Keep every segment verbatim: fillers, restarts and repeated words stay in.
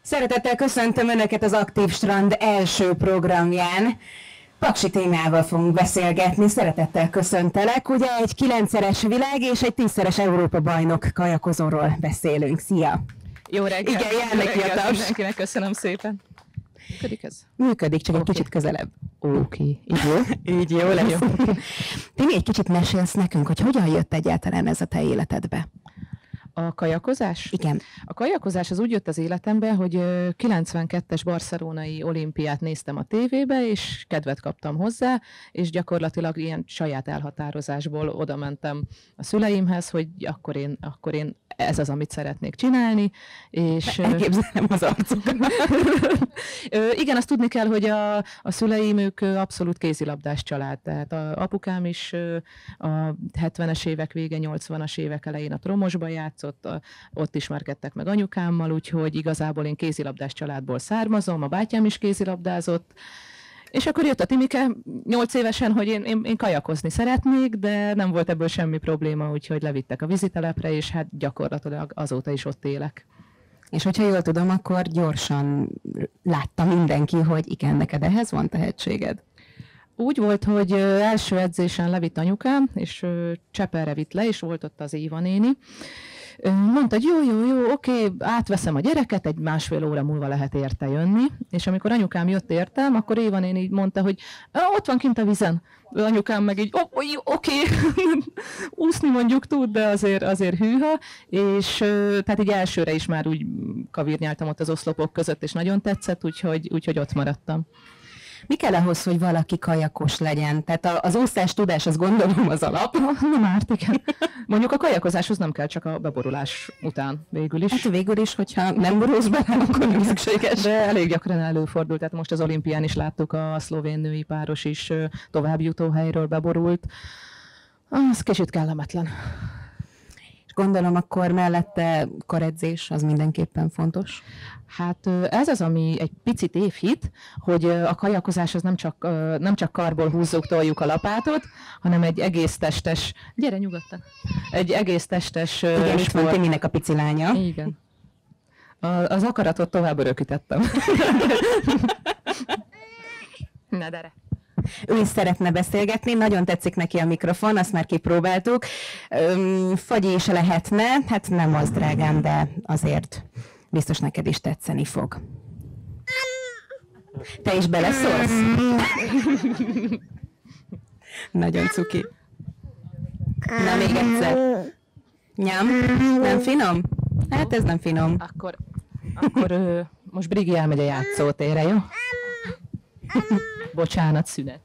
Szeretettel köszöntöm Önöket az Aktív Strand első programján. Paksi témával fogunk beszélgetni. Szeretettel köszöntelek. Ugye egy kilencszeres világ és egy tízszeres Európa bajnok kajakozóról beszélünk. Szia! Jó reggelt! Igen, jár neki a taps. Mindenkinek köszönöm szépen. Működik ez? Működik, csak Okay. egy kicsit közelebb. Oké, okay. Így jó? Így jó lesz. Te még egy kicsit mesélsz nekünk, hogy hogyan jött egyáltalán ez a te életedbe? A kajakozás? Igen. A kajakozás az úgy jött az életembe, hogy kilencvenkettes barcelonai olimpiát néztem a tévébe, és kedvet kaptam hozzá, és gyakorlatilag ilyen saját elhatározásból oda mentem a szüleimhez, hogy akkor én, akkor én ez az, amit szeretnék csinálni. És elképzelem az arcokat. Igen, azt tudni kell, hogy a, a szüleim, ők abszolút kézilabdás család. Tehát a apukám is a hetvenes évek vége, nyolcvanas évek elején a Tromosban játszott, a, ott ismerkedtek meg anyukámmal, úgyhogy igazából én kézilabdás családból származom, a bátyám is kézilabdázott. És akkor jött a Timike nyolc évesen, hogy én, én, én kajakozni szeretnék, de nem volt ebből semmi probléma, úgyhogy levittek a vízitelepre, és hát gyakorlatilag azóta is ott élek. És hogyha jól tudom, akkor gyorsan látta mindenki, hogy igen, neked ehhez van tehetséged. Úgy volt, hogy első edzésen levitt anyukám, és Csepelre vitt le, és volt ott az Éva néni. Mondta, hogy jó, jó, jó, oké, átveszem a gyereket, egy másfél óra múlva lehet érte jönni, és amikor anyukám jött értem, akkor Éva néni így mondta, hogy ott van kint a vízen. Anyukám meg így, oké, okay. úszni mondjuk tud, de azért, azért hűha, és tehát így elsőre is már úgy kavirnyáltam ott az oszlopok között, és nagyon tetszett, úgyhogy, úgyhogy ott maradtam. Mi kell ahhoz, hogy valaki kajakos legyen? Tehát az úszás tudás, az gondolom az alap. Nem árt, igen. Mondjuk a kajakozáshoz nem kell, csak a beborulás után végül is. Hát végül is, hogyha nem borulsz be, akkor nem szükséges. De elég gyakran előfordult, tehát most az olimpián is láttuk, a szlovén női páros is továbbjutó helyről beborult. Az kicsit kellemetlen. Gondolom, akkor mellette karedzés, az mindenképpen fontos. Hát ez az, ami egy picit évhit, hogy a kajakozás az nem csak, nem csak karból húzzuk, toljuk a lapátot, hanem egy egész testes, gyere nyugodtan, egy egész testes igen, itt van Timinek a pici lánya. Igen. A, az akaratot tovább örökítettem. Na, gyere. Ő is szeretne beszélgetni, nagyon tetszik neki a mikrofon, azt már kipróbáltuk. Öm, Fagyi is lehetne, hát nem az, drágám, de azért biztos neked is tetszeni fog. Te is beleszólsz? Nagyon cuki. Na még egyszer. Nyam? Nem finom? Hát ez nem finom. Akkor, akkor ő, most Brigi elmegy a játszótérre, jó? Bocsánat, szünet.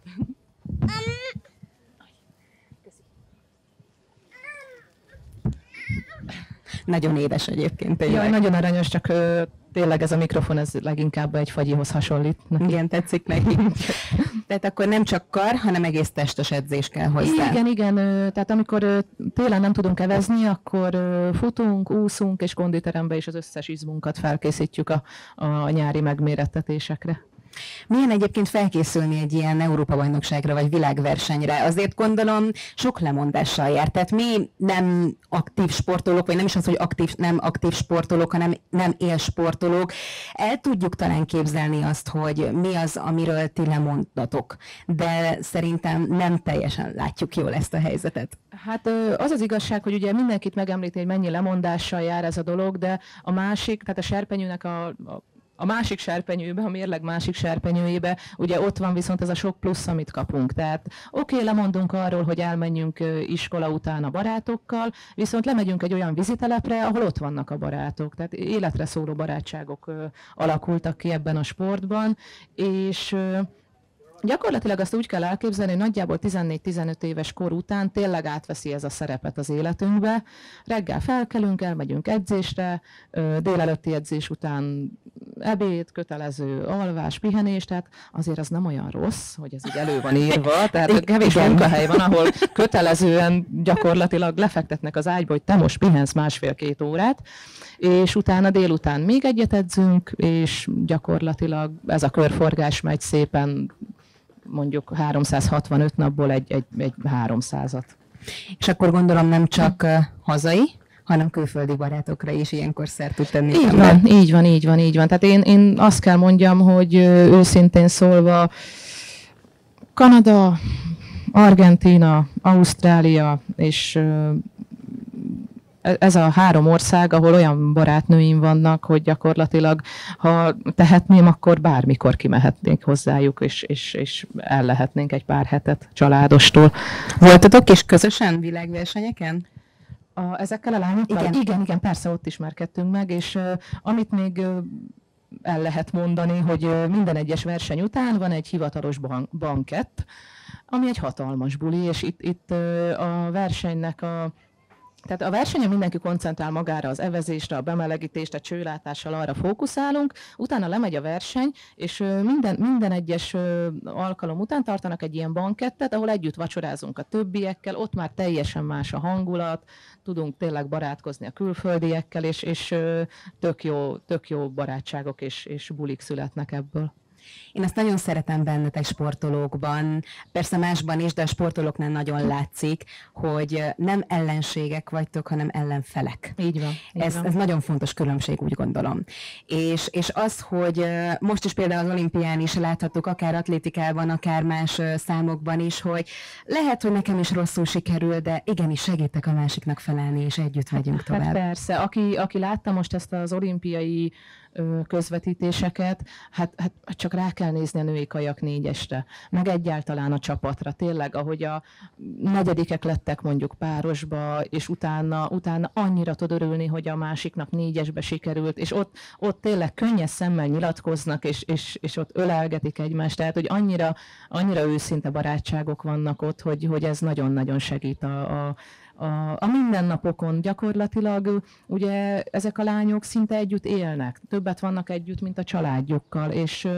Nagyon édes egyébként. Jaj, nagyon aranyos, csak ö, tényleg ez a mikrofon ez leginkább egy fagyihoz hasonlít. Igen, tetszik neki. Tehát akkor nem csak kar, hanem egész testes edzés kell hozzá. Igen, igen. Ö, tehát amikor ö, télen nem tudunk evezni, akkor ö, futunk, úszunk, és konditerembe is az összes izmunkat felkészítjük a, a nyári megmérettetésekre. Milyen egyébként felkészülni egy ilyen Európa-bajnokságra vagy világversenyre? Azért gondolom sok lemondással jár. Tehát mi nem aktív sportolók, vagy nem is az, hogy aktív, nem aktív sportolók, hanem nem élsportolók. El tudjuk talán képzelni azt, hogy mi az, amiről ti lemondatok. De szerintem nem teljesen látjuk jól ezt a helyzetet. Hát az az igazság, hogy ugye mindenkit megemlíti, hogy mennyi lemondással jár ez a dolog, de a másik, tehát a serpenyőnek a, a A másik serpenyőbe, a mérleg másik serpenyőjébe, ugye ott van viszont ez a sok plusz, amit kapunk. Tehát oké, okay, lemondunk arról, hogy elmenjünk iskola után a barátokkal, viszont lemegyünk egy olyan vízitelepre, ahol ott vannak a barátok. Tehát életre szóló barátságok alakultak ki ebben a sportban, és gyakorlatilag azt úgy kell elképzelni, hogy nagyjából tizennégy-tizenöt éves kor után tényleg átveszi ez a szerepet az életünkbe. Reggel felkelünk, elmegyünk edzésre, délelőtti edzés után ebéd, kötelező alvás, pihenés, tehát azért az nem olyan rossz, hogy ez így elő van írva, tehát kevés munkahely van, ahol kötelezően gyakorlatilag lefektetnek az ágyba, hogy te most pihensz másfél-két órát, és utána délután még egyet edzünk, és gyakorlatilag ez a körforgás megy szépen, mondjuk háromszázhatvanöt napból egy, egy, egy háromszázat. És akkor gondolom nem csak hazai, hanem külföldi barátokra is ilyenkor szert tud tenni. Így van, így van, így van, így van. Tehát én, én azt kell mondjam, hogy őszintén szólva Kanada, Argentína, Ausztrália és ez a három ország, ahol olyan barátnőim vannak, hogy gyakorlatilag, ha tehetném, akkor bármikor kimehetnénk hozzájuk, és, és, és el lehetnénk egy pár hetet családostól. Voltatok is közösen világversenyeken? A, ezekkel a lányokkal? Igen. igen, igen, persze ott ismerkedtünk meg, és uh, amit még uh, el lehet mondani, hogy uh, minden egyes verseny után van egy hivatalos ban- bankett, ami egy hatalmas buli, és itt, itt uh, a versenynek a Tehát a versenyen mindenki koncentrál magára, az evezésre, a bemelegítést, a csőlátással arra fókuszálunk, utána lemegy a verseny, és minden, minden egyes alkalom után tartanak egy ilyen bankettet, ahol együtt vacsorázunk a többiekkel, ott már teljesen más a hangulat, tudunk tényleg barátkozni a külföldiekkel, és, és tök, jó, tök jó barátságok és, és bulik születnek ebből. Én ezt nagyon szeretem bennetek sportolókban, persze másban is, de a sportolóknál nagyon látszik, hogy nem ellenségek vagytok, hanem ellenfelek. Így van. Így ez, van. ez nagyon fontos különbség, úgy gondolom. És, és az, hogy most is például az olimpián is láthattuk, akár atlétikában, akár más számokban is, hogy lehet, hogy nekem is rosszul sikerül, de igenis segítek a másiknak felállni, és együtt megyünk tovább. Hát persze, aki, aki látta most ezt az olimpiai közvetítéseket, hát, hát csak rá kell nézni a női kajak négyesre, meg egyáltalán a csapatra. Tényleg, ahogy a negyedikek lettek mondjuk párosba, és utána, utána annyira tud örülni, hogy a másiknak négyesbe sikerült, és ott, ott tényleg könnyes szemmel nyilatkoznak, és, és, és ott ölelgetik egymást, tehát hogy annyira, annyira őszinte barátságok vannak ott, hogy, hogy ez nagyon-nagyon segít a, a A, a mindennapokon gyakorlatilag ugye ezek a lányok szinte együtt élnek, többet vannak együtt, mint a családjukkal, és,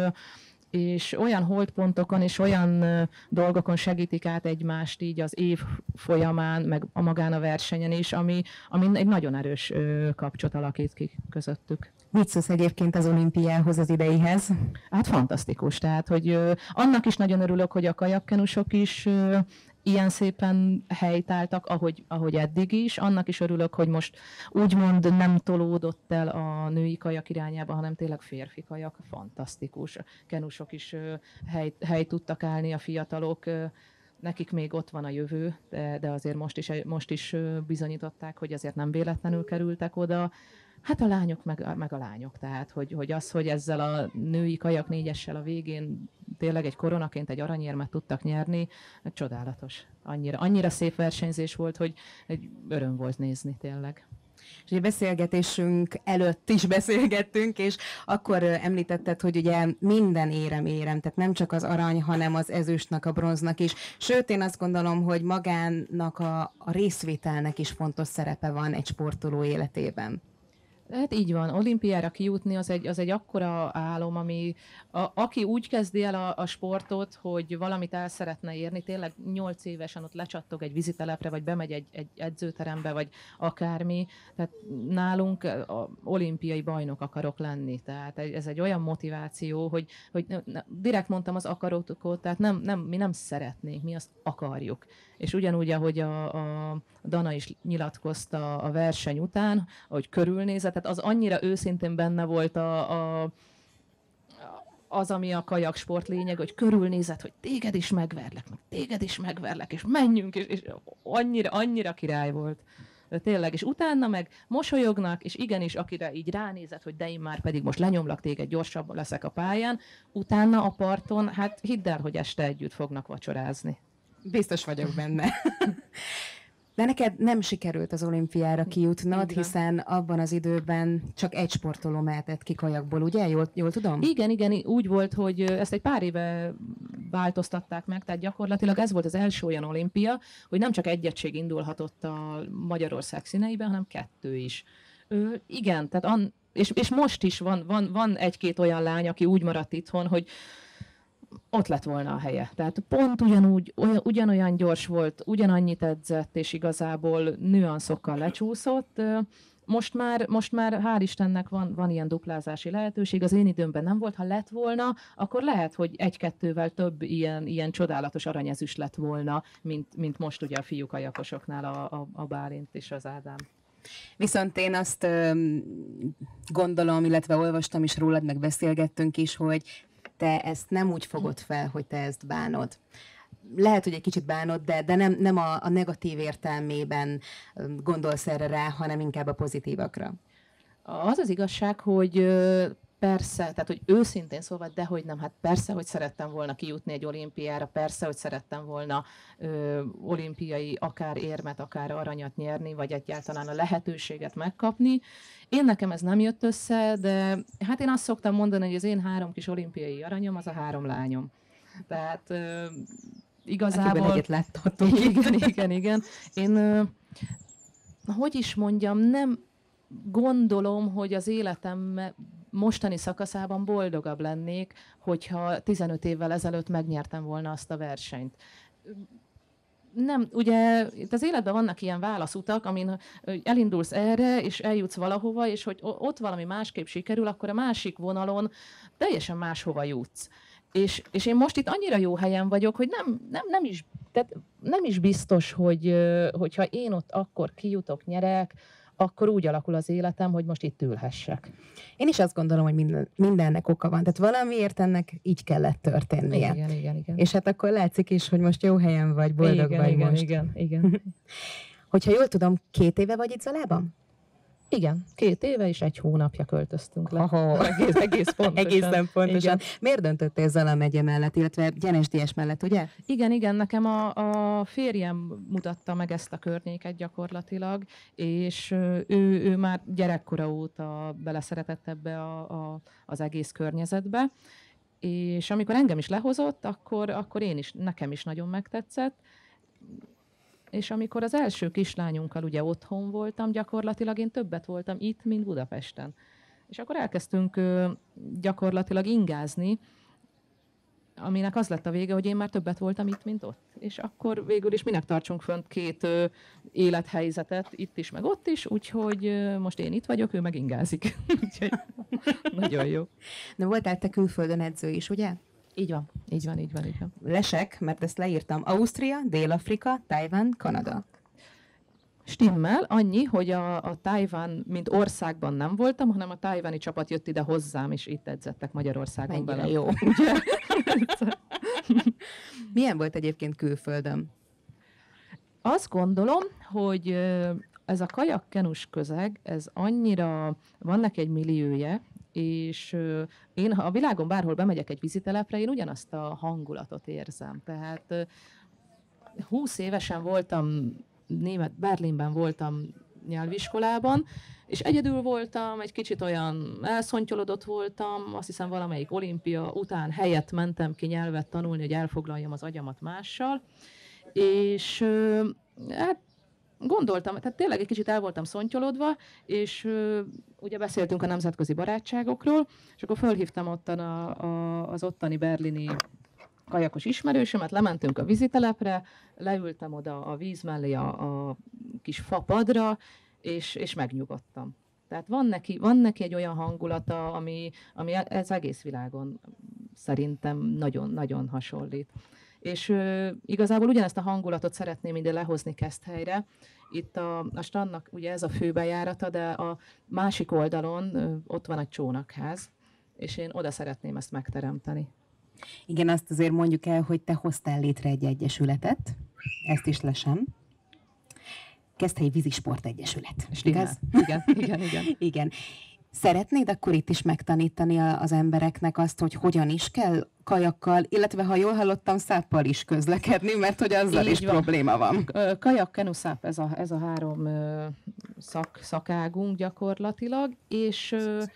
és olyan holdpontokon és olyan dolgokon segítik át egymást így az év folyamán, meg a magán a versenyen is, ami, ami egy nagyon erős kapcsot alakít ki közöttük. Mit szólsz egyébként az olimpiához, az ideihez? Hát fantasztikus, tehát hogy annak is nagyon örülök, hogy a kajakkenusok is ilyen szépen helytáltak, ahogy, ahogy eddig is. Annak is örülök, hogy most úgymond nem tolódott el a női kajak irányába, hanem tényleg férfi kajak. Fantasztikus. Kenusok is hely, hely tudtak állni, a fiatalok. Nekik még ott van a jövő, de, de azért most is, most is bizonyították, hogy azért nem véletlenül kerültek oda. Hát a lányok meg, meg a lányok, tehát hogy, hogy az, hogy ezzel a női kajak négyessel a végén tényleg egy koronaként egy aranyérmet tudtak nyerni, csodálatos. Annyira, annyira szép versenyzés volt, hogy egy öröm volt nézni tényleg. És egy beszélgetésünk előtt is beszélgettünk, és akkor említetted, hogy ugye minden érem érem, tehát nem csak az arany, hanem az ezüstnek, a bronznak is. Sőt, én azt gondolom, hogy magának a, a részvételnek is fontos szerepe van egy sportoló életében. Hát így van, olimpiára kijutni az egy, az egy akkora álom, ami a, aki úgy kezdi el a, a sportot, hogy valamit el szeretne érni, tényleg nyolc évesen ott lecsattog egy vízitelepre, vagy bemegy egy, egy edzőterembe, vagy akármi. Tehát nálunk a, olimpiai bajnok akarok lenni. Tehát ez egy olyan motiváció, hogy, hogy direkt mondtam az akarotot, tehát nem, nem, mi nem szeretnénk, mi azt akarjuk. És ugyanúgy, ahogy a, a Dana is nyilatkozta a verseny után, ahogy körülnézett, tehát az annyira őszintén benne volt a, a, az, ami a kajaksport lényeg, hogy körülnézett, hogy téged is megverlek, meg téged is megverlek, és menjünk, és, és annyira, annyira király volt. De tényleg, és utána meg mosolyognak, és igenis, akire így ránézett, hogy de én már pedig most lenyomlak téged, gyorsabban leszek a pályán, utána a parton, hát hidd el, hogy este együtt fognak vacsorázni. Biztos vagyok benne. De neked nem sikerült az olimpiára kijutnod, hiszen abban az időben csak egy sportoló mehetett ki kajakból, ugye? Jól, jól tudom? Igen, igen, úgy volt, hogy ezt egy pár éve változtatták meg, tehát gyakorlatilag ez volt az első olyan olimpia, hogy nem csak egy egység indulhatott a Magyarország színeiben, hanem kettő is. Ö, igen, tehát an, és, és most is van, van, van egy-két olyan lány, aki úgy maradt itthon, hogy ott lett volna a helye. Tehát pont ugyanúgy, olyan, ugyanolyan gyors volt, ugyanannyit edzett, és igazából nüanszokkal lecsúszott. Most már, most már hál' Istennek van, van ilyen duplázási lehetőség. Az én időmben nem volt, ha lett volna, akkor lehet, hogy egy-kettővel több ilyen, ilyen csodálatos aranyezüst lett volna, mint, mint most ugye a fiúkajakosoknál a, a, a Bálint és az Ádám. Viszont én azt öm, gondolom, illetve olvastam is rólad, meg beszélgettünk is, hogy te ezt nem úgy fogod fel, hogy te ezt bánod. Lehet, hogy egy kicsit bánod, de, de nem, nem a, a negatív értelmében gondolsz erre rá, hanem inkább a pozitívakra. Az az igazság, hogy persze, tehát hogy őszintén szóval, dehogy nem, hát persze, hogy szerettem volna kijutni egy olimpiára, persze, hogy szerettem volna ö, olimpiai akár érmet, akár aranyat nyerni, vagy egyáltalán a lehetőséget megkapni. Én nekem ez nem jött össze, de hát én azt szoktam mondani, hogy az én három kis olimpiai aranyom, az a három lányom. Tehát ö, igazából... Akiben egyet láthatunk. Igen, igen, igen. Én, ö, hogy is mondjam, nem gondolom, hogy az életem mostani szakaszában boldogabb lennék, hogyha tizenöt évvel ezelőtt megnyertem volna azt a versenyt. Nem, ugye itt az életben vannak ilyen válaszutak, amin elindulsz erre, és eljutsz valahova, és hogy ott valami másképp sikerül, akkor a másik vonalon teljesen máshova jutsz. És, és én most itt annyira jó helyen vagyok, hogy nem, nem, nem, is, tehát nem is biztos, hogy, hogyha én ott akkor kijutok, nyerek, akkor úgy alakul az életem, hogy most itt ülhessek. Én is azt gondolom, hogy minden, mindennek oka van. Tehát valamiért ennek így kellett történnie. Igen, igen, igen. És hát akkor látszik is, hogy most jó helyen vagy, boldog igen, vagy igen, most. Igen, igen. Hogyha jól tudom, két éve vagy itt Zalában? Igen, két éve és egy hónapja költöztünk le. Aha. Egész, egész pontosan. Egészen pontosan. Igen. Miért döntöttél Zala megye mellett, illetve Gyenes-Diess mellett, ugye? Igen, igen, nekem a, a férjem mutatta meg ezt a környéket gyakorlatilag, és ő, ő már gyerekkora óta beleszeretett ebbe a, a, az egész környezetbe, és amikor engem is lehozott, akkor, akkor én is, nekem is nagyon megtetszett. És amikor az első kislányunkkal ugye otthon voltam, gyakorlatilag én többet voltam itt, mint Budapesten. És akkor elkezdtünk ö, gyakorlatilag ingázni, aminek az lett a vége, hogy én már többet voltam itt, mint ott. És akkor végül is minek tartsunk fönt két ö, élethelyzetet, itt is, meg ott is, úgyhogy ö, most én itt vagyok, ő meg ingázik. Úgyhogy nagyon jó. Na voltál te külföldön edző is, ugye? Így van, így van, így van, így van. Lesek, mert ezt leírtam. Ausztria, Dél-Afrika, Tajvan, Kanada. Stimmel, annyi, hogy a, a Tajvan, mint országban nem voltam, hanem a tajvani csapat jött ide hozzám, és itt edzettek Magyarországon Mennyire belem. jó. Milyen volt egyébként külföldön? Azt gondolom, hogy ez a kajak-kenus közeg, ez annyira, van neki egy milliója, és én, ha a világon bárhol bemegyek egy vízitelepre, én ugyanazt a hangulatot érzem. Tehát húsz évesen voltam, német, Berlinben voltam nyelviskolában, és egyedül voltam, egy kicsit olyan elszontyolodott voltam, azt hiszem valamelyik olimpia után helyett mentem ki nyelvet tanulni, hogy elfoglaljam az agyamat mással, és hát gondoltam, tehát tényleg egy kicsit el voltam szontyolodva, és uh, ugye beszéltünk a nemzetközi barátságokról, és akkor fölhívtam ottan a, a, az ottani berlini kajakos ismerősömet, lementünk a vízitelepre, leültem oda a víz mellé a, a kis fapadra, és, és megnyugodtam. Tehát van neki, van neki egy olyan hangulata, ami, ami ez egész világon szerintem nagyon-nagyon hasonlít. És uh, igazából ugyanezt a hangulatot szeretném ide lehozni Keszthelyre. Itt a, a strandnak ugye ez a főbejárata, de a másik oldalon uh, ott van egy csónakház, és én oda szeretném ezt megteremteni. Igen, azt azért mondjuk el, hogy te hoztál létre egy egyesületet, ezt is lesem. Keszthelyi Vízisport Egyesület. Igaz? Igen, igen, igen. Igen. Szeretnéd akkor itt is megtanítani az embereknek azt, hogy hogyan is kell kajakkal, illetve ha jól hallottam, száppal is közlekedni, mert hogy azzal Így is van. Probléma van. Kajak, kenu, száp, ez a, ez a három szak, szakágunk gyakorlatilag, és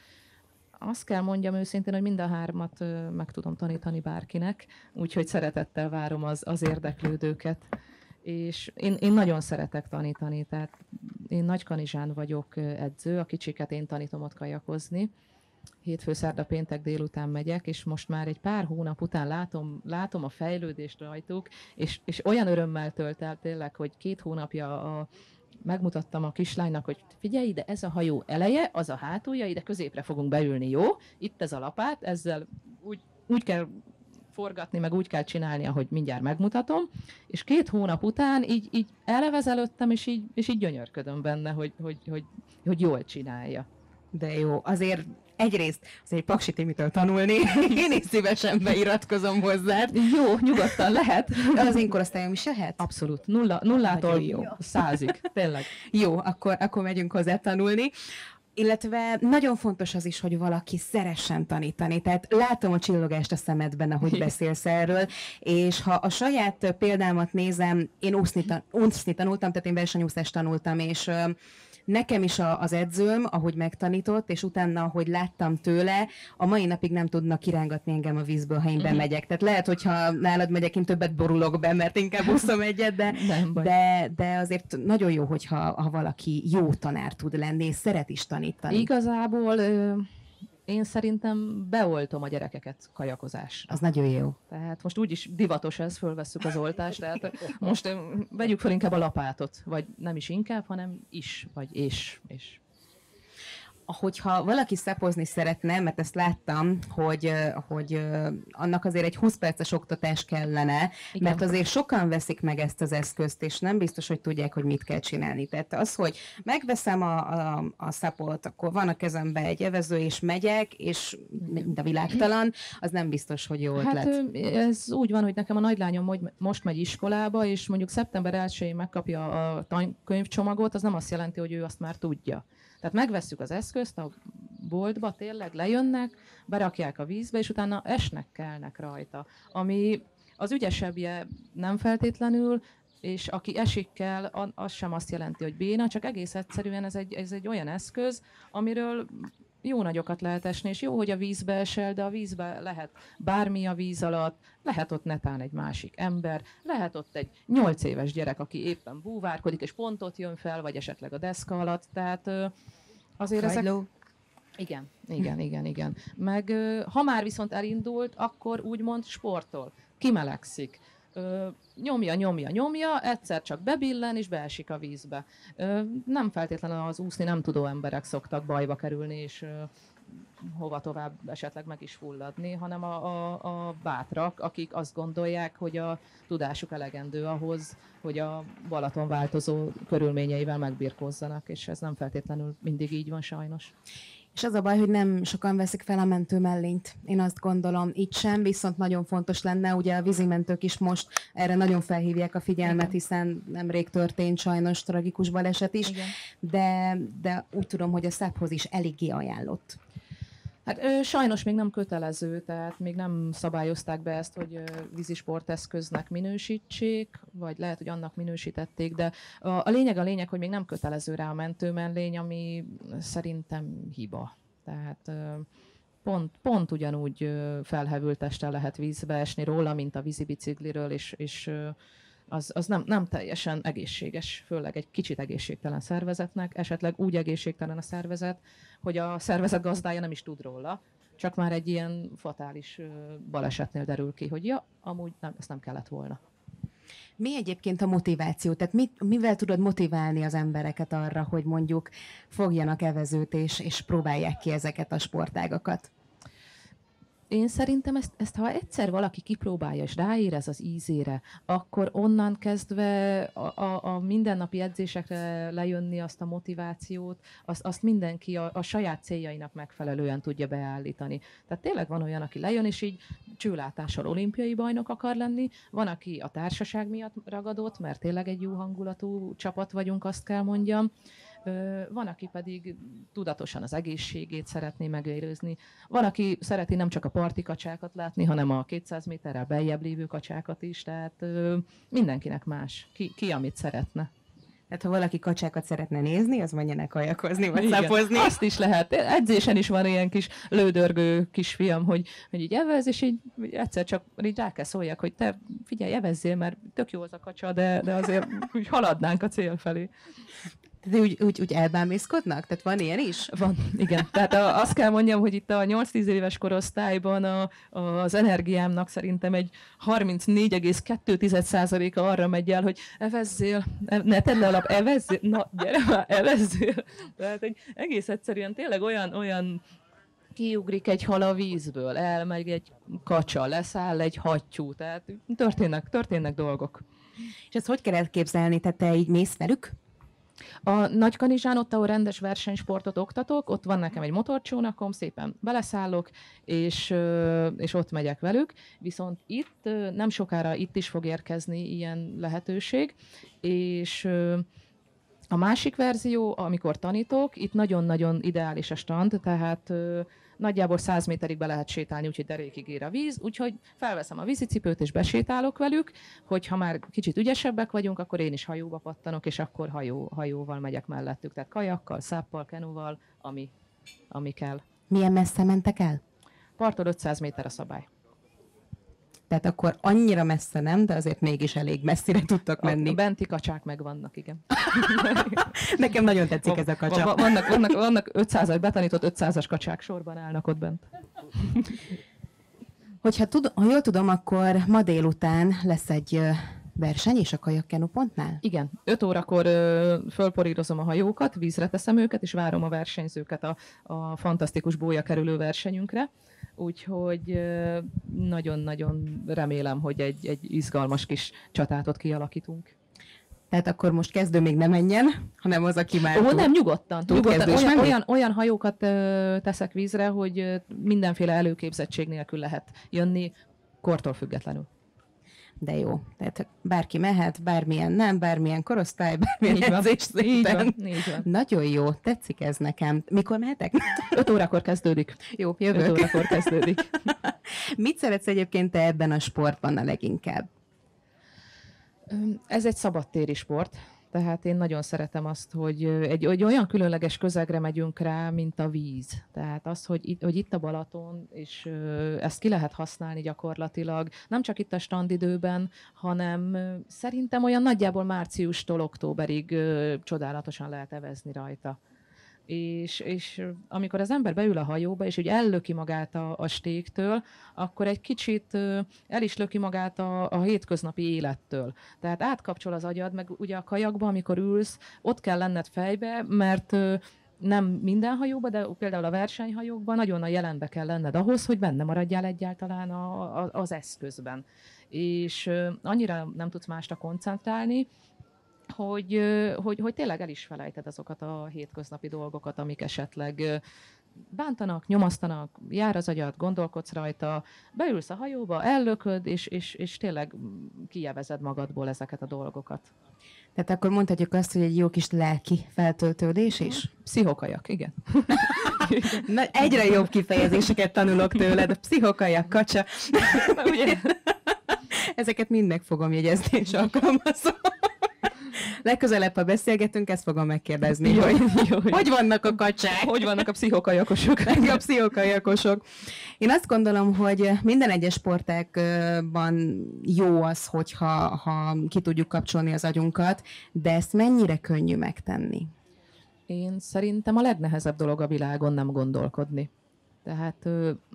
azt kell mondjam őszintén, hogy mind a hármat meg tudom tanítani bárkinek, úgyhogy szeretettel várom az, az érdeklődőket. És én, én nagyon szeretek tanítani, tehát én Nagykanizsán vagyok edző, a kicsiket én tanítom ott kajakozni. Hétfő, szerda, péntek délután megyek, és most már egy pár hónap után látom, látom a fejlődést rajtuk, és, és olyan örömmel tölt el tényleg, hogy két hónapja a, megmutattam a kislánynak, hogy figyelj ide, ez a hajó eleje, az a hátulja, ide középre fogunk beülni, jó? Itt ez a lapát, ezzel úgy, úgy kell forgatni, meg úgy kell csinálni, ahogy mindjárt megmutatom, és két hónap után így, így elevezelődtem, és így, és így gyönyörködöm benne, hogy, hogy, hogy, hogy jól csinálja. De jó, azért egyrészt azért Paksi Timitől tanulni, én is szívesen beiratkozom hozzá. Jó, nyugodtan lehet. Az én korosztályom is jöhet? Abszolút, Nulla, nullától jó. százig, tényleg. Jó, akkor, akkor megyünk hozzá tanulni. Illetve nagyon fontos az is, hogy valaki szeressen tanítani. Tehát látom a csillogást a szemedben, ahogy beszélsz erről, és ha a saját példámat nézem, én úszni, tan- úszni tanultam, tehát én versenyúszást tanultam, és nekem is a, az edzőm, ahogy megtanított, és utána, ahogy láttam tőle, a mai napig nem tudnak kirángatni engem a vízből, ha én Mhm. bemegyek. Tehát lehet, hogyha nálad megyek, én többet borulok be, mert inkább úszom egyet, de, Nem baj. de, de azért nagyon jó, hogyha ha valaki jó tanár tud lenni, és szeret is tanítani. Igazából ö, én szerintem beoltom a gyerekeket kajakozásra. Az nagyon jó. Tehát most úgyis divatos ez, fölvesszük az oltást, tehát most ö, vegyük fel inkább a lapátot, vagy nem is inkább, hanem is, vagy és, és. Hogyha valaki szapozni szeretne, mert ezt láttam, hogy, hogy annak azért egy húsz perces oktatás kellene, Igen. mert azért sokan veszik meg ezt az eszközt, és nem biztos, hogy tudják, hogy mit kell csinálni. Tehát az, hogy megveszem a, a, a szapot, akkor van a kezemben egy evező, és megyek, és mint a világtalan, az nem biztos, hogy jó ötlet. Hát ö, ez úgy van, hogy nekem a nagylányom hogy most megy iskolába, és mondjuk szeptember elsején megkapja a tankönyvcsomagot, az nem azt jelenti, hogy ő azt már tudja. Tehát megvesszük az eszközt a boltba, tényleg lejönnek, berakják a vízbe, és utána esnek, kelnek rajta. Ami az ügyesebbje nem feltétlenül, és aki esik kell, az sem azt jelenti, hogy béna, csak egész egyszerűen ez egy, ez egy olyan eszköz, amiről jó nagyokat lehet esni, és jó, hogy a vízbe esel, de a vízbe lehet bármi a víz alatt, lehet ott netán egy másik ember, lehet ott egy nyolc éves gyerek, aki éppen búvárkodik, és pont ott jön fel, vagy esetleg a deszka alatt, tehát ö, azért ezek... Kagyló. Igen, igen, igen, igen. Meg ö, ha már viszont elindult, akkor úgymond sportol, kimelegszik. Ö, nyomja, nyomja, nyomja, egyszer csak bebillen és beesik a vízbe. Ö, nem feltétlenül az úszni nem tudó emberek szoktak bajba kerülni, és ö, hova tovább esetleg meg is fulladni, hanem a, a, a bátrak, akik azt gondolják, hogy a tudásuk elegendő ahhoz, hogy a Balaton változó körülményeivel megbirkózzanak, és ez nem feltétlenül mindig így van sajnos. És az a baj, hogy nem sokan veszik fel a mentő mellényt. Én azt gondolom, itt sem, viszont nagyon fontos lenne, ugye a vízimentők is most erre nagyon felhívják a figyelmet, Igen. hiszen nemrég történt sajnos tragikus baleset is, Igen. de, de úgy tudom, hogy a szaphoz is eléggé ajánlott. Hát ö, sajnos még nem kötelező, tehát még nem szabályozták be ezt, hogy ö, vízisporteszköznek minősítsék, vagy lehet, hogy annak minősítették, de a, a lényeg a lényeg, hogy még nem kötelező rá a mentőmellény, ami szerintem hiba. Tehát ö, pont, pont ugyanúgy ö, felhevült testtel lehet vízbe esni róla, mint a vízibicikliről, és, és ö, az, az nem, nem teljesen egészséges, főleg egy kicsit egészségtelen szervezetnek, esetleg úgy egészségtelen a szervezet, hogy a szervezet gazdája nem is tud róla, csak már egy ilyen fatális ö, balesetnél derül ki, hogy ja, amúgy nem, ezt nem kellett volna. Mi egyébként a motiváció? Tehát mit, mivel tudod motiválni az embereket arra, hogy mondjuk fogjanak evezőt és, és próbálják ki ezeket a sportágakat? Én szerintem ezt, ezt, ha egyszer valaki kipróbálja és ráérez az ízére, akkor onnan kezdve a, a, a mindennapi edzésekre lejönni azt a motivációt, azt, azt mindenki a, a saját céljainak megfelelően tudja beállítani. Tehát tényleg van olyan, aki lejön, és így csőlátással olimpiai bajnok akar lenni, van, aki a társaság miatt ragadott, mert tényleg egy jó hangulatú csapat vagyunk, azt kell mondjam. Van, aki pedig tudatosan az egészségét szeretné megőrizni. Van, aki szereti nem csak a parti kacsákat látni, hanem a kétszáz méterrel beljebb lévő kacsákat is, tehát mindenkinek más. Ki, ki amit szeretne. Tehát ha valaki kacsákat szeretne nézni, az menjenek kajakozni, vagy Igen, szapozni. azt is lehet. Edzésen is van ilyen kis lődörgő kisfiam, hogy, hogy így evez, és így egyszer csak így rá kell szóljak, hogy te figyelj, evezzél, mert tök jó az a kacsa, de, de azért úgy haladnánk a cél felé. De úgy, úgy, úgy elbámészkodnak? Tehát van ilyen is? Van, igen. Tehát a, azt kell mondjam, hogy itt a nyolc-tíz éves korosztályban a, az energiámnak szerintem egy harmincnégy egész kettő százaléka arra megy el, hogy evezzél, ne tedd le alap, evezzél, na gyere már, evezzél. Tehát egy egész egyszerűen tényleg olyan, olyan kiugrik egy hal a vízből, elmegy egy kacsa, leszáll egy hattyú, tehát történnek, történnek dolgok. És ezt hogy kell elképzelni? Tehát te így mész velük? A Nagykanizsán, ott, ahol rendes versenysportot oktatok, ott van nekem egy motorcsónakom, szépen beleszállok, és, és ott megyek velük. Viszont itt nem sokára itt is fog érkezni ilyen lehetőség, és a másik verzió, amikor tanítok, itt nagyon-nagyon ideális a stand, tehát nagyjából száz méterig be lehet sétálni, úgyhogy derékig ér a víz, úgyhogy felveszem a vízicipőt és besétálok velük, hogyha már kicsit ügyesebbek vagyunk, akkor én is hajóba pattanok, és akkor hajó, hajóval megyek mellettük, tehát kajakkal, száppal, kenúval, ami, ami kell. Milyen messze mentek el? Parttól ötszáz méter a szabály. Tehát akkor annyira messze nem, de azért mégis elég messzire tudtak menni. A, a benti kacsák megvannak, igen. Nekem nagyon tetszik ez a kacsa. Vannak, vannak, vannak ötszázas, betanított ötszázas kacsák sorban állnak ott bent. Hogyha tud, ha jól tudom, akkor ma délután lesz egy verseny is a kajakkenu pontnál? Igen. öt órakor ö, fölporírozom a hajókat, vízre teszem őket, és várom a versenyzőket a, a fantasztikus bólyakerülő versenyünkre. Úgyhogy nagyon-nagyon remélem, hogy egy, egy izgalmas kis csatát ott kialakítunk. Tehát akkor most kezdő még ne menjen, hanem az, aki már Ó, tud. nem, nyugodtan. Tud nyugodtan. kezdős Olyan, menni? olyan, olyan hajókat ö, teszek vízre, hogy ö, mindenféle előképzettség nélkül lehet jönni, kortól függetlenül. De jó. Tehát bárki mehet, bármilyen nem, bármilyen korosztály, bármilyen Így van. edzés Így van. szinten. Így van. Nagyon jó, tetszik ez nekem. Mikor mehetek? öt órakor kezdődik. Jó, öt jövök. órakor kezdődik. Mit szeretsz egyébként te ebben a sportban a leginkább? Ez egy szabadtéri sport, tehát én nagyon szeretem azt, hogy egy, egy olyan különleges közegre megyünk rá, mint a víz. Tehát az, hogy itt, hogy itt a Balaton, és ezt ki lehet használni gyakorlatilag, nem csak itt a standidőben, hanem szerintem olyan nagyjából márciustól októberig csodálatosan lehet evezni rajta. És, és amikor az ember beül a hajóba, és úgy ellöki magát a, a stéktől, akkor egy kicsit el is löki magát a, a hétköznapi élettől. Tehát átkapcsol az agyad, meg ugye a kajakban, amikor ülsz, ott kell lenned fejbe, mert nem minden hajóban, de például a versenyhajókban nagyon a jelenbe kell lenned ahhoz, hogy benne maradjál egyáltalán a, a, az eszközben. És annyira nem tudsz másra koncentrálni, Hogy, hogy, hogy tényleg el is felejted azokat a hétköznapi dolgokat, amik esetleg bántanak, nyomasztanak, jár az agyad, gondolkodsz rajta, beülsz a hajóba, ellököd, és, és, és tényleg kijevezed magadból ezeket a dolgokat. Tehát akkor mondhatjuk azt, hogy egy jó kis lelki feltöltődés is? Pszichokajak, igen. Na, egyre jobb kifejezéseket tanulok tőled. Pszichokajak, kacsa. Ugye? Ezeket mind meg fogom jegyezni, és alkalmazom. Legközelebb, ha beszélgetünk, ezt fogom megkérdezni, Jó, hogy jó, jó. hogy vannak a kacsák? Hogy vannak a pszichokajakosok? Meg a pszichokajakosok. Én azt gondolom, hogy minden egyes sportágban jó az, hogyha ha ki tudjuk kapcsolni az agyunkat, de ezt mennyire könnyű megtenni? Én szerintem a legnehezebb dolog a világon nem gondolkodni. Tehát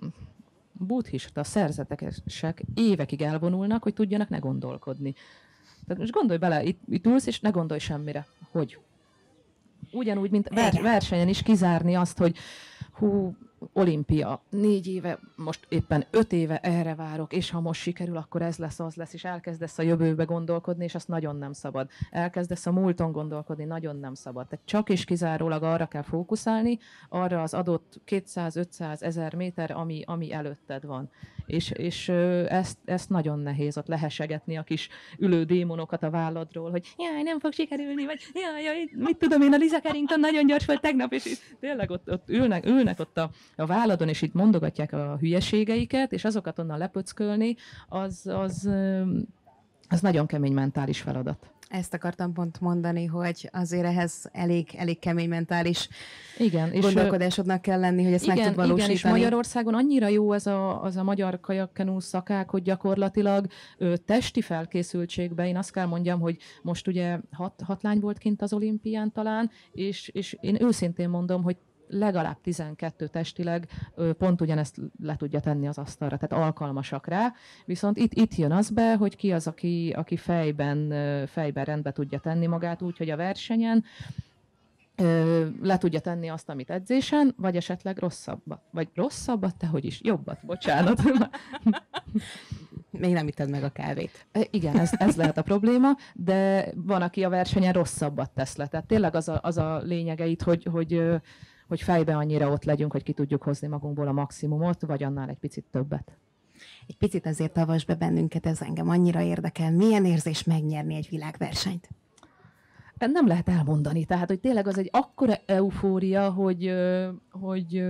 buddhista szerzetesek évekig elvonulnak, hogy tudjanak ne gondolkodni. Tehát most gondolj bele, itt, itt ülsz, és ne gondolj semmire. Hogy? Ugyanúgy, mint ver, versenyen is kizárni azt, hogy hú, olimpia, négy éve, most éppen öt éve erre várok, és ha most sikerül, akkor ez lesz, az lesz, és elkezdesz a jövőbe gondolkodni, és azt nagyon nem szabad. Elkezdesz a múlton gondolkodni, nagyon nem szabad. Tehát csak és kizárólag arra kell fókuszálni, arra az adott kétszáz-ötszáz ezer méter, ami, ami előtted van. És, és ezt, ezt nagyon nehéz ott lehesegetni a kis ülő démonokat a válladról, hogy jaj, nem fog sikerülni, vagy jaj, jaj, mit tudom én, a Lisa Carrington nagyon gyors volt tegnap, és itt, tényleg ott, ott ülnek, ülnek ott a, a válladon, és itt mondogatják a hülyeségeiket, és azokat onnan lepöckölni, az, az, az nagyon kemény mentális feladat. Ezt akartam pont mondani, hogy azért ehhez elég, elég kemény mentális igen, és gondolkodásodnak kell lenni, hogy ezt igen, meg tud valósítani. Igen, és Magyarországon annyira jó ez a, az a magyar kajakkenú szakák, hogy gyakorlatilag ö, testi felkészültségben, én azt kell mondjam, hogy most ugye hat, hat lány volt kint az olimpián talán, és, és én őszintén mondom, hogy legalább tizenkettő testileg pont ugyanezt le tudja tenni az asztalra, tehát alkalmasak rá. Viszont itt, itt jön az be, hogy ki az, aki, aki fejben, fejben rendbe tudja tenni magát úgy, hogy a versenyen ö, le tudja tenni azt, amit edzésen, vagy esetleg rosszabbat. Vagy rosszabbat, te hogy is? Jobbat, bocsánat. Még nem itted meg a kávét. Igen, ez, ez lehet a probléma, de van, aki a versenyen rosszabbat tesz le. Tehát tényleg az a, az a lényege itt, hogy, hogy, hogy fejbe annyira ott legyünk, hogy ki tudjuk hozni magunkból a maximumot, vagy annál egy picit többet. Egy picit azért avasd be bennünket, ez engem annyira érdekel. Milyen érzés megnyerni egy világversenyt? Nem lehet elmondani. Tehát, hogy tényleg az egy akkora eufória, hogy, hogy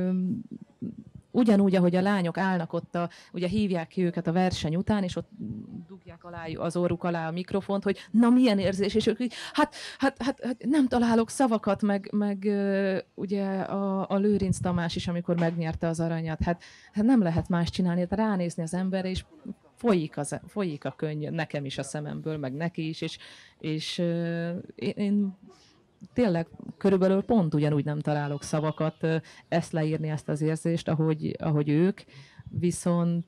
ugyanúgy, ahogy a lányok állnak ott, a, ugye hívják ki őket a verseny után, és ott dugják alá az orruk alá a mikrofont, hogy na milyen érzés, és ők így, hát, hát, hát, hát nem találok szavakat, meg, meg ugye a, a Lőrinc Tamás is, amikor megnyerte az aranyat, hát, hát nem lehet más csinálni, hát ránézni az emberre, és folyik, az, folyik a könny nekem is a szememből, meg neki is, és, és én, én tényleg körülbelül pont ugyanúgy nem találok szavakat ezt leírni, ezt az érzést, ahogy, ahogy ők, viszont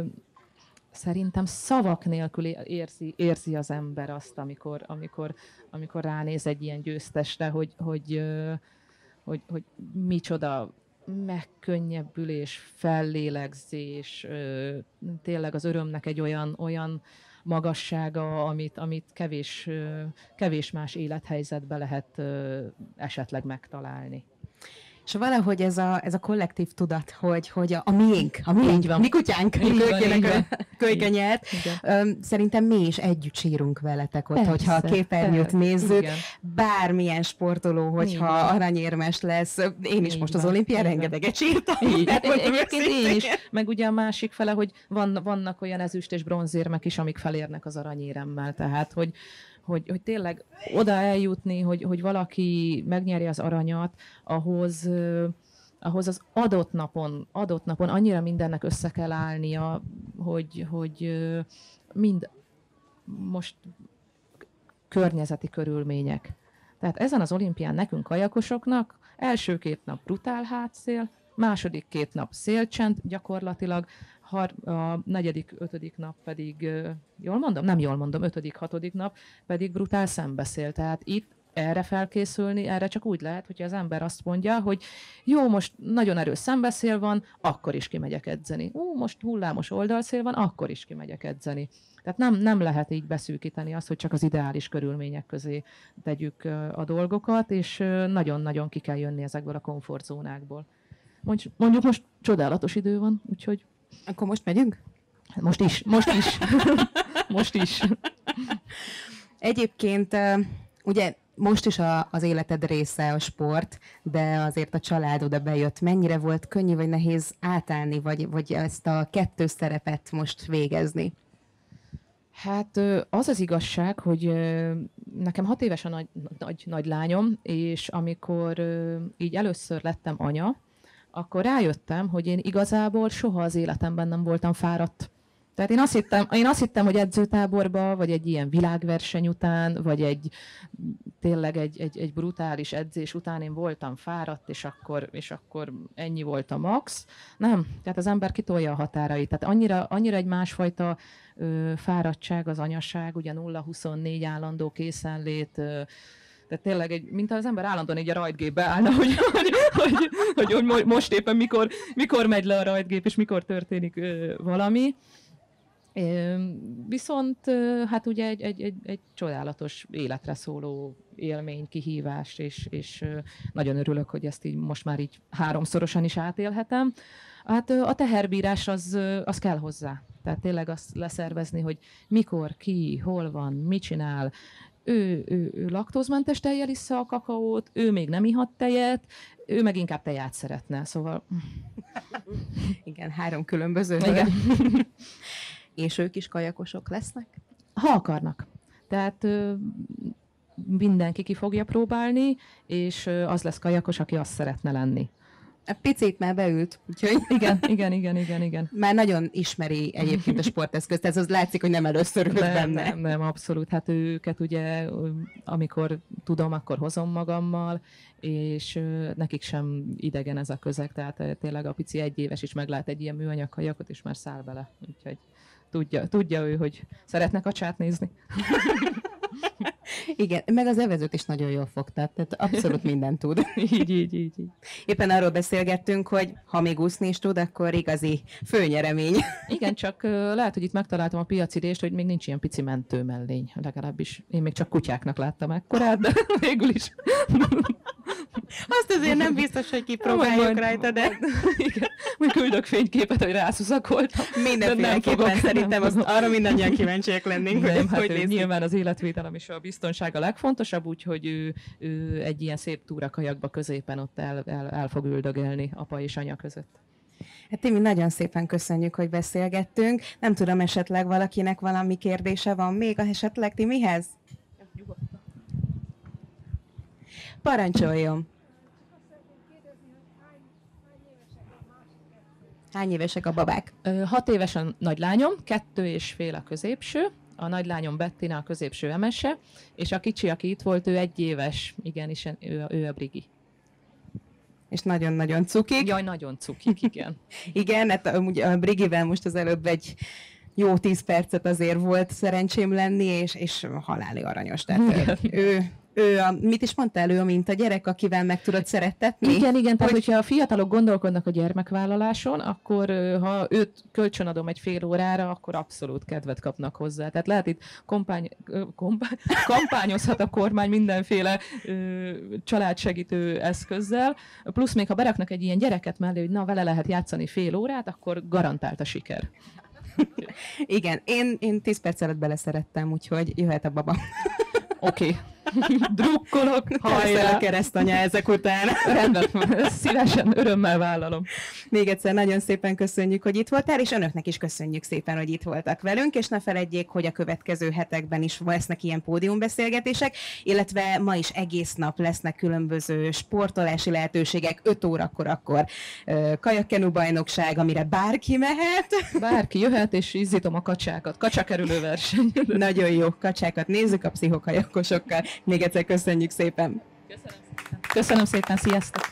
szerintem szavak nélkül érzi, érzi az ember azt, amikor, amikor, amikor ránéz egy ilyen győztesre, hogy, hogy, hogy, hogy micsoda megkönnyebbülés, fellélegzés, tényleg az örömnek egy olyan, olyan magassága, amit, amit kevés, kevés más élethelyzetben lehet esetleg megtalálni. És valahogy ez a, ez a kollektív tudat, hogy, hogy a, a miénk, a miénk, van. mi kutyánk, kölyke nyert. Szerintem mi is együtt sírunk veletek ott, persze, hogyha a képernyőt persze, nézzük. Igen. Bármilyen sportoló, hogyha igen. aranyérmes lesz. Én is így most van. Az olimpián rengeteget sírtam. Egyébként én is. Meg ugye a másik fele, hogy van, vannak olyan ezüst és bronzérmek is, amik felérnek az aranyéremmel. Tehát, hogy Hogy, hogy tényleg oda eljutni, hogy, hogy valaki megnyeri az aranyat, ahhoz, uh, ahhoz az adott napon, adott napon annyira mindennek össze kell állnia, hogy, hogy uh, mind most környezeti körülmények. Tehát ezen az olimpián nekünk kajakosoknak első két nap brutál hátszél, második két nap szélcsend gyakorlatilag, a negyedik, ötödik nap pedig, jól mondom? Nem jól mondom, ötödik, hatodik nap pedig brutál szembeszél. Tehát itt erre felkészülni, erre csak úgy lehet, hogyha az ember azt mondja, hogy jó, most nagyon erős szembeszél van, akkor is kimegyek edzeni. Ú, most hullámos oldalszél van, akkor is kimegyek edzeni. Tehát nem, nem lehet így beszűkíteni azt, hogy csak az ideális körülmények közé tegyük a dolgokat, és nagyon-nagyon ki kell jönni ezekből a komfortzónákból. Mondjuk most csodálatos idő van, úgyhogy... Akkor most megyünk? Most is, most is. Most is. Egyébként ugye most is a, az életed része a sport, de azért a család oda bejött. Mennyire volt könnyű vagy nehéz átállni, vagy, vagy ezt a kettős szerepet most végezni? Hát az az igazság, hogy nekem hat éves a nagy, nagy, nagy lányom, és amikor így először lettem anya, akkor rájöttem, hogy én igazából soha az életemben nem voltam fáradt. Tehát én azt hittem, én azt hittem, hogy edzőtáborba, vagy egy ilyen világverseny után, vagy egy tényleg egy, egy, egy brutális edzés után én voltam fáradt, és akkor, és akkor ennyi volt a max. Nem, tehát az ember kitolja a határait. Tehát annyira, annyira egy másfajta ö, fáradtság az anyaság, ugye nulla huszonnégy állandó készenlét, ö, tehát tényleg, egy, mint az ember állandóan így a rajtgépbe állna, hogy, hogy, hogy, hogy, hogy most éppen mikor, mikor megy le a rajtgép, és mikor történik ö, valami. Viszont hát ugye egy, egy, egy, egy csodálatos életre szóló élmény, kihívás, és, és nagyon örülök, hogy ezt így most már így háromszorosan is átélhetem. Hát a teherbírás az, az kell hozzá. Tehát tényleg azt leszervezni, hogy mikor, ki, hol van, mit csinál. Ő, ő, ő laktózmentes tejjel issza a kakaót, ő még nem ihat tejet, ő meg inkább teját szeretne, szóval... Igen, három különböző. Igen. És ők is kajakosok lesznek? Ha akarnak. Tehát ö, mindenki ki fogja próbálni, és ö, az lesz kajakos, aki azt szeretne lenni. A picit már beült, úgyhogy... Igen, igen, igen, igen, igen. Már nagyon ismeri egyébként a sporteszközt, ez az látszik, hogy nem először ült nem, benne. Nem, nem, abszolút. Hát őket ugye, amikor tudom, akkor hozom magammal, és nekik sem idegen ez a közeg, tehát tényleg a pici egyéves is meglát egy ilyen műanyag kajakot, és már száll bele. Úgyhogy tudja, tudja ő, hogy szeretne kacsát nézni. Igen, meg az evezőt is nagyon jól fogtad, tehát abszolút mindent tud. így, így, így, így. Éppen arról beszélgettünk, hogy ha még úszni is tud, akkor igazi főnyeremény. Igen, csak uh, lehet, hogy itt megtaláltam a piacirést, hogy még nincs ilyen pici mentő mellény, legalábbis én még csak kutyáknak láttam ekkorát, de végül is. Azt azért nem biztos, hogy kipróbáljuk rajta, de... Igen, majd küldök fényképet, hogy rászuszakoltam. Mindenféleképpen szerintem azt arra mindannyian kíváncsiak lennénk, nem, hogy hát hogy ő, néz ki. nyilván az életvédelem és a biztonság a legfontosabb, úgyhogy ő, ő egy ilyen szép túrakajakba középen ott el, el, el fog üldögélni apa és anya között. Hát Timi, nagyon szépen köszönjük, hogy beszélgettünk. Nem tudom, esetleg valakinek valami kérdése van még esetleg Timihez? Parancsoljon! Hány évesek a babák? Ö, Hat éves a nagylányom, kettő és fél a középső, a nagylányom Bettina, a középső Emese, és a kicsi, aki itt volt, ő egy éves, igenis, ő, ő a Brigi. És nagyon-nagyon cukik. Jaj, nagyon cukik, igen. Igen, hát amúgy a Brigivel most az előbb egy jó tíz percet azért volt szerencsém lenni, és, és haláli aranyos. Tehát ő, ő a, mit is mondtál, ő a minta gyerek, akivel meg tudod szerettetni? Igen, igen, tehát hogy... hogyha a fiatalok gondolkodnak a gyermekvállaláson, akkor ha őt kölcsönadom egy fél órára, akkor abszolút kedvet kapnak hozzá. Tehát lehet itt kompány, kompány, kampányozhat a kormány mindenféle ö, családsegítő eszközzel, plusz még ha beraknak egy ilyen gyereket mellé, hogy na, vele lehet játszani fél órát, akkor garantált a siker. Igen, én, én tíz perc előtt beleszerettem, úgyhogy jöhet a baba. Oké. Okay. Drukkolok, hajrá! A keresztanya ezek után. Rendben, szívesen, örömmel vállalom. Még egyszer nagyon szépen köszönjük, hogy itt voltál, és önöknek is köszönjük szépen, hogy itt voltak velünk, és ne feledjék, hogy a következő hetekben is lesznek ilyen pódiumbeszélgetések, illetve ma is egész nap lesznek különböző sportolási lehetőségek, öt órakor akkor kajakkenu bajnokság, amire bárki mehet. Bárki jöhet, és izzítom a kacsákat. Kacsakerülő verseny. Nagyon jó, kacsákat nézzük a pszichokajakosokkal. Még egyszer köszönjük szépen. Köszönöm szépen. Köszönöm szépen, sziasztok!